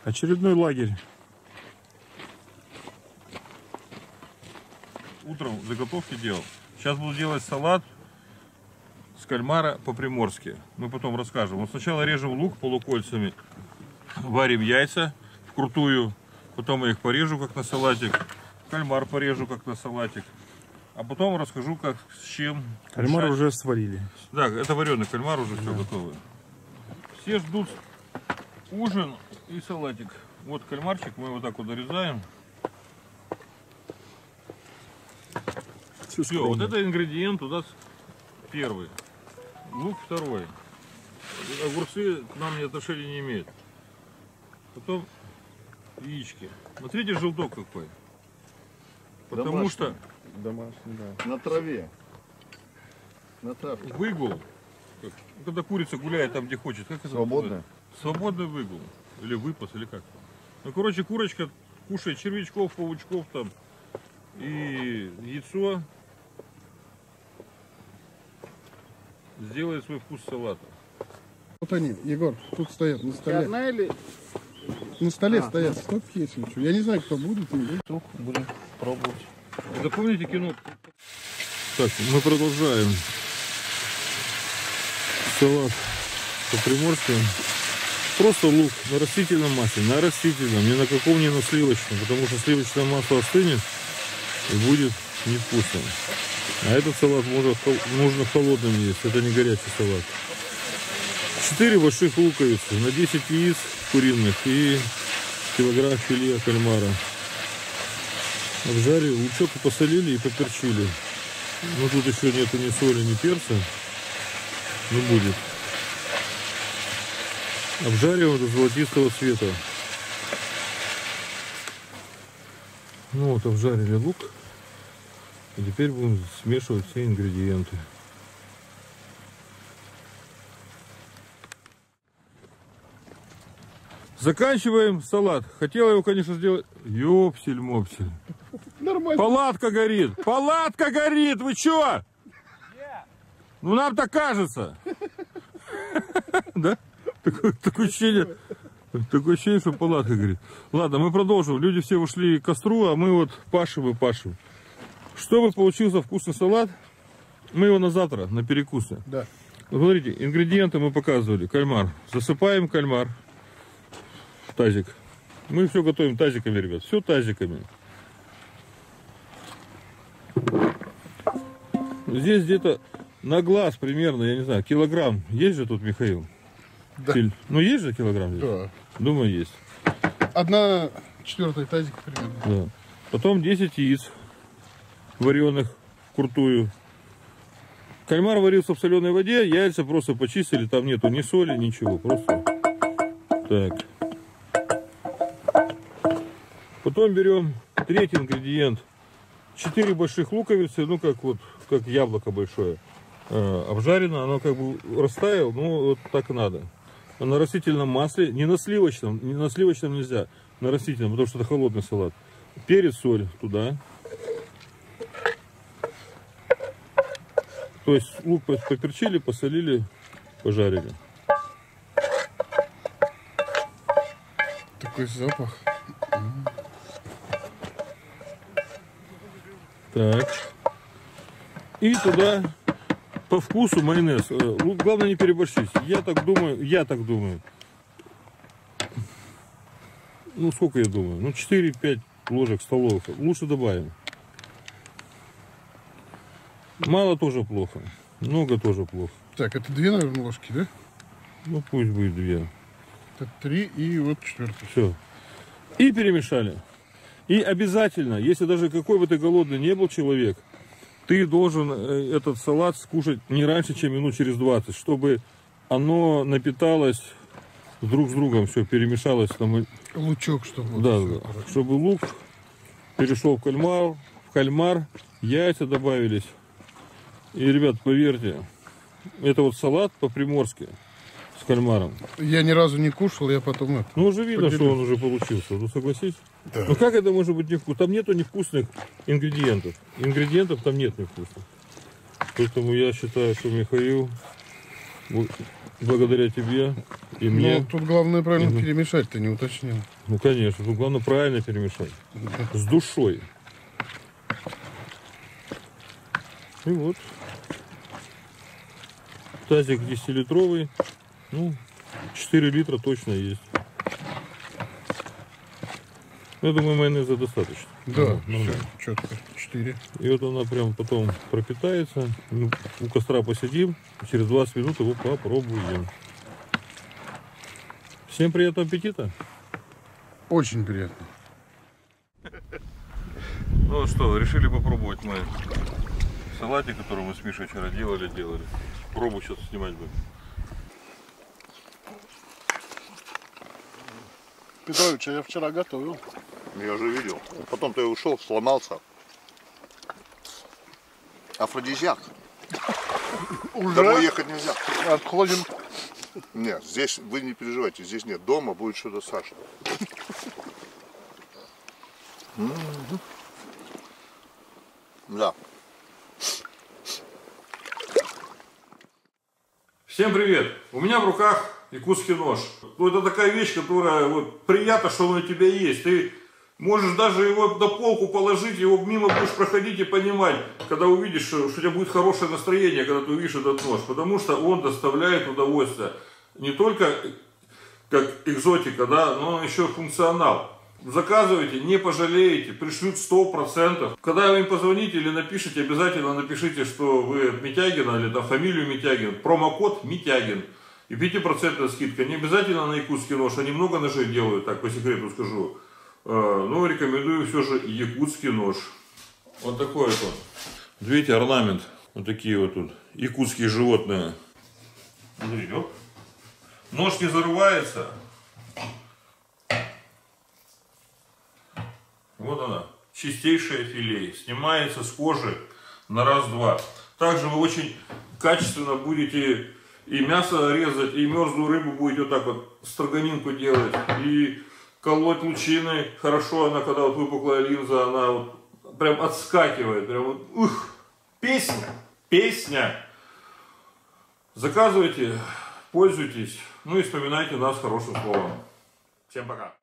Очередной лагерь. Утром заготовки делал. Сейчас буду делать салат с кальмара по-приморски. Мы потом расскажем. Вот сначала режем лук полукольцами, варим яйца вкрутую, потом я их порежу как на салатик, кальмар порежу как на салатик, а потом расскажу, как с чем. Кальмар мешать. уже сварили. Да, это вареный кальмар, уже все готово. Все ждут ужин и салатик. Вот кальмарчик, мы вот так вот дорезаем. Все, вот это ингредиент у нас первый. Лук второй. Огурцы к нам отношения не имеют. Потом яички. Смотрите, желток какой. Потому домашний. что Домашний, да. На траве. На травке. выгул, когда курица гуляет там, где хочет, как это Свободно? называется? Свободный выгул. Или выпас, или как. Ну, короче, курочка кушает червячков, паучков там. И яйцо сделает свой вкус салата. Вот они, Егор, тут стоят на столе. Одна или... На столе стоят, стоп есть ничего. Я не знаю, кто будет. Будем пробовать. Запомните кино. Так, мы продолжаем салат по-приморски. Просто лук на растительном масле, на растительном, ни на каком не на сливочном, потому что сливочное масло остынет и будет невкусным. А этот салат нужно холодным есть, это не горячий салат. 4 больших луковицы на 10 яиц куриных и килограмм филе кальмара. Обжарили, лучок посолили и поперчили. Но тут еще нету ни соли, ни перца. Но будет. Обжариваем до золотистого цвета. Ну вот, обжарили лук. И теперь будем смешивать все ингредиенты. Заканчиваем салат. Хотела его, конечно, сделать... Ёпсель-мопсель. Нормально. Палатка горит! Палатка горит! Вы чё? Ну нам так кажется. Да? Такое ощущение, что палатка горит. Ладно, мы продолжим. Люди все ушли к костру, а мы вот пашем и пашем. Чтобы получился вкусный салат, мы его на завтра, на перекусы. Да. Смотрите, ингредиенты мы показывали. Кальмар. Засыпаем кальмар в тазик. Мы все готовим тазиками, ребят. Все тазиками. Здесь где-то на глаз примерно, я не знаю, килограмм. Есть же тут, Михаил? Да. Ну есть же килограмм здесь? Да. Думаю, есть. 1/4 тазика примерно. Да. Потом 10 яиц вареных вкрутую. Кальмар варился в соленой воде, яйца просто почистили, там нету ни соли, ничего, просто так. Потом берем третий ингредиент. 4 больших луковицы, ну как вот, как яблоко большое, обжарено, оно как бы растаяло, ну вот так и надо. На растительном масле, не на сливочном нельзя, на растительном, потому что это холодный салат. Перец, соль туда. То есть лук поперчили, посолили, пожарили. Такой запах. Так. И туда по вкусу майонез. Главное не переборщить. Я так думаю. Ну сколько я думаю? Ну 4-5 ложек столовых. Лучше добавим. Мало тоже плохо. Много тоже плохо. Так, это 2, наверное, ложки, да? Ну пусть будет 2. Это 3 и вот 4. Все. И перемешали. И обязательно, если даже какой бы ты голодный не был человек, ты должен этот салат скушать не раньше, чем минут через 20, чтобы оно напиталось друг с другом, все перемешалось. Там... Лучок, чтобы... Да, вот да. Чтобы лук перешел в кальмар, яйца добавились. И, ребят, поверьте, это вот салат по-приморски с кальмаром. Я ни разу не кушал, я потом это... Ну, уже видно, поделюсь. что он уже получился. Ну, согласись? Да. Ну, как это может быть невкусно? Там нету невкусных ингредиентов. Ингредиентов там нет невкусных. Поэтому я считаю, что, Михаил, благодаря тебе и мне... Ну, тут главное правильно перемешать, ты не уточнил. Ну, конечно. Тут главное правильно перемешать. С душой. И вот. Тазик 10-литровый. Ну, 4 литра точно есть. Я думаю, майонеза достаточно. Да, ну, все, четко. 4. И вот она прям потом пропитается. Ну, у костра посидим. Через 20 минут его попробуем. Всем приятного аппетита. Очень приятно. Ну что, решили попробовать мы салатик, который мы с Мишей вчера делали. Пробу сейчас снимать будем. Петрович, я вчера готовил. Я же видел. Потом ты ушел, сломался. Афродизиак. Домой ехать нельзя. Отходим. Нет, здесь вы не переживайте, здесь нет. Дома будет что-то Саша. Да. Всем привет! У меня в руках якутский нож. Ну, это такая вещь, которая вот, приятно, что он у тебя есть. Ты можешь даже его на полку положить, его мимо будешь проходить и понимать, когда увидишь, что у тебя будет хорошее настроение, когда ты увидишь этот нож. Потому что он доставляет удовольствие. Не только как экзотика, да, но еще функционал. Заказывайте, не пожалеете, пришлют 100%. Когда вы им позвоните или напишите, обязательно напишите, что вы от Митягина или там фамилию Митягин, промокод Митягин. И 5% скидка. Не обязательно на якутский нож, они много ножей делают, так по секрету скажу. Но рекомендую все же якутский нож. Вот такой вот он. Видите, орнамент. Вот такие вот тут якутские животные. Смотрите, нож не зарывается. Вот она, чистейшая филе, снимается с кожи на раз-два. Также вы очень качественно будете и мясо резать, и мерзлую рыбу будете вот так вот строганинку делать, и колоть лучиной. Хорошо она, когда вот выпуклая линза, она вот прям отскакивает, прям вот, ух, песня. Заказывайте, пользуйтесь, ну и вспоминайте нас хорошим словом. Всем пока.